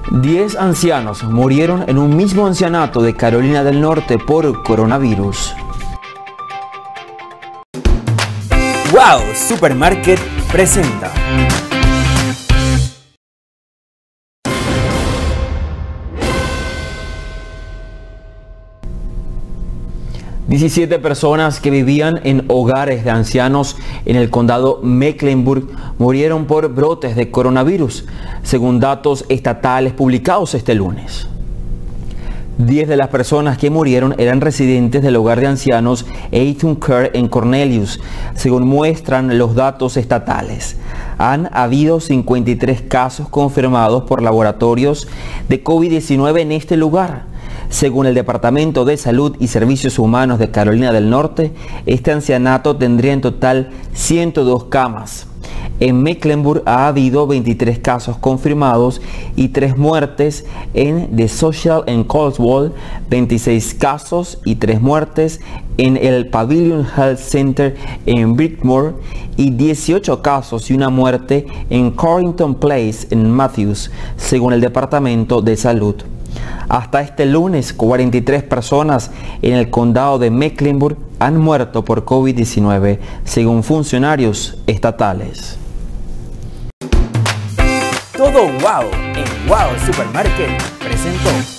10 ancianos murieron en un mismo ancianato de Carolina del Norte por coronavirus. Wow Supermarket presenta. Diecisiete personas que vivían en hogares de ancianos en el condado Mecklenburg murieron por brotes de coronavirus, según datos estatales publicados este lunes. 10 de las personas que murieron eran residentes del hogar de ancianos Eithun Care en Cornelius, según muestran los datos estatales. Han habido 53 casos confirmados por laboratorios de COVID-19 en este lugar. Según el Departamento de Salud y Servicios Humanos de Carolina del Norte, este ancianato tendría en total 102 camas. En Mecklenburg ha habido 23 casos confirmados y 3 muertes. En The Social en Coldwell, 26 casos y 3 muertes. En el Pavilion Health Center en Brickmore y 18 casos y 1 muerte en Corrington Place en Matthews, según el Departamento de Salud. Hasta este lunes, 43 personas en el condado de Mecklenburg han muerto por COVID-19, según funcionarios estatales. Todo wow en Wow Supermarket presentó.